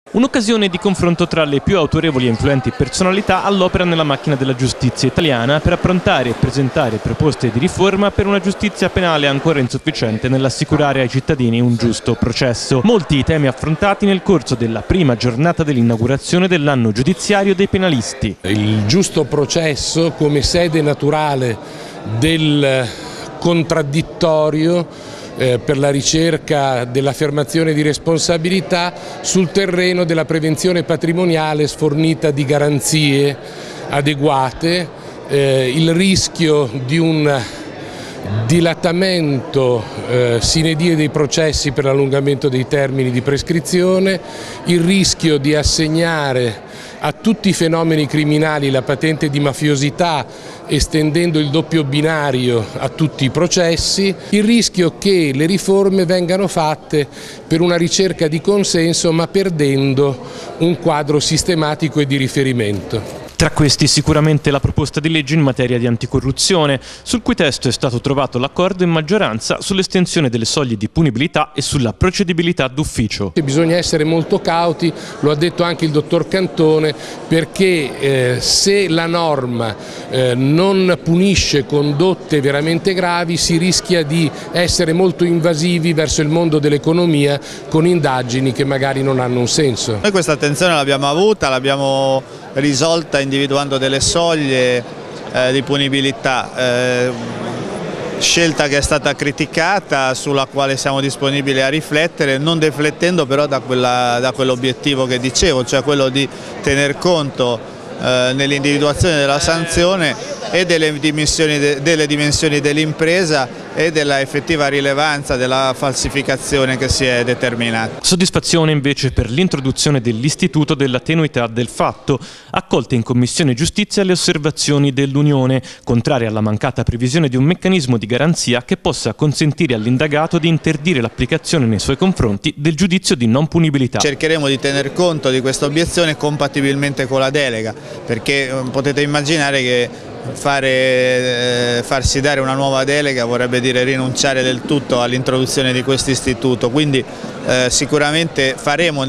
Un'occasione di confronto tra le più autorevoli e influenti personalità all'opera nella macchina della giustizia italiana per approntare e presentare proposte di riforma per una giustizia penale ancora insufficiente nell'assicurare ai cittadini un giusto processo. Molti i temi affrontati nel corso della prima giornata dell'inaugurazione dell'anno giudiziario dei penalisti. Il giusto processo come sede naturale del contraddittorio per la ricerca dell'affermazione di responsabilità sul terreno della prevenzione patrimoniale sfornita di garanzie adeguate, il rischio di un dilatamento sine die dei processi per l'allungamento dei termini di prescrizione, il rischio di assegnare a tutti i fenomeni criminali la patente di mafiosità estendendo il doppio binario a tutti i processi, il rischio che le riforme vengano fatte per una ricerca di consenso ma perdendo un quadro sistematico e di riferimento. Tra questi sicuramente la proposta di legge in materia di anticorruzione, sul cui testo è stato trovato l'accordo in maggioranza sull'estensione delle soglie di punibilità e sulla procedibilità d'ufficio. Bisogna essere molto cauti, lo ha detto anche il dottor Cantone, perché se la norma non punisce condotte veramente gravi si rischia di essere molto invasivi verso il mondo dell'economia con indagini che magari non hanno un senso. Noi questa attenzione l'abbiamo avuta, l'abbiamo risolta individuando delle soglie di punibilità, scelta che è stata criticata, sulla quale siamo disponibili a riflettere, non deflettendo però da quell'obiettivo che dicevo, cioè quello di tener conto nell'individuazione della sanzione e delle dimensioni dell'impresa e della effettiva rilevanza della falsificazione che si è determinata. Soddisfazione invece per l'introduzione dell'istituto della tenuità del fatto, accolte in Commissione Giustizia le osservazioni dell'Unione, contraria alla mancata previsione di un meccanismo di garanzia che possa consentire all'indagato di interdire l'applicazione nei suoi confronti del giudizio di non punibilità. Cercheremo di tener conto di questa obiezione compatibilmente con la delega, perché potete immaginare che farsi dare una nuova delega vorrebbe dire rinunciare del tutto all'introduzione di questo istituto, quindi sicuramente faremo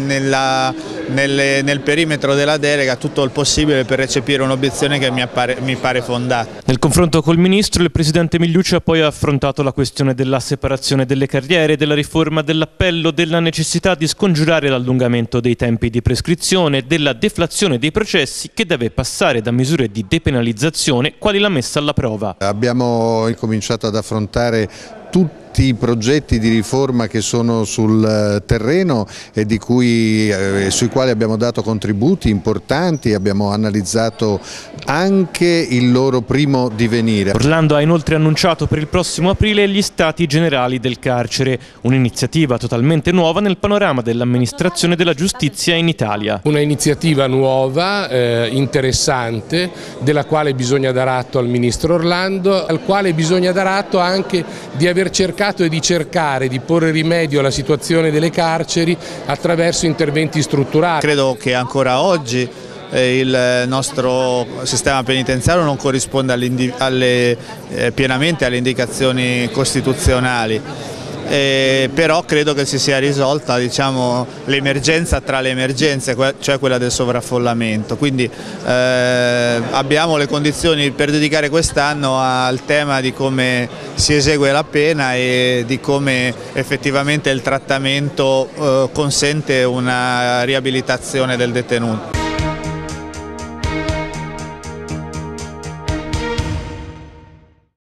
nel perimetro della delega tutto il possibile per recepire un'obiezione che mi pare fondata. Nel confronto col Ministro, il Presidente Migliucci ha poi affrontato la questione della separazione delle carriere, della riforma dell'appello, della necessità di scongiurare l'allungamento dei tempi di prescrizione, della deflazione dei processi che deve passare da misure di depenalizzazione quali la messa alla prova. Abbiamo incominciato ad affrontare tutti i progetti di riforma che sono sul terreno e sui quali abbiamo dato contributi importanti, abbiamo analizzato anche il loro primo divenire. Orlando ha inoltre annunciato per il prossimo aprile gli Stati Generali del Carcere, un'iniziativa totalmente nuova nel panorama dell'amministrazione della giustizia in Italia. Una iniziativa nuova, interessante, della quale bisogna dar atto al Ministro Orlando, al quale bisogna dar atto anche di aver cercato e di cercare di porre rimedio alla situazione delle carceri attraverso interventi strutturali. Credo che ancora oggi il nostro sistema penitenziario non corrisponde pienamente alle indicazioni costituzionali. Però credo che si sia risolta, diciamo, l'emergenza tra le emergenze, cioè quella del sovraffollamento, quindi abbiamo le condizioni per dedicare quest'anno al tema di come si esegue la pena e di come effettivamente il trattamento consente una riabilitazione del detenuto.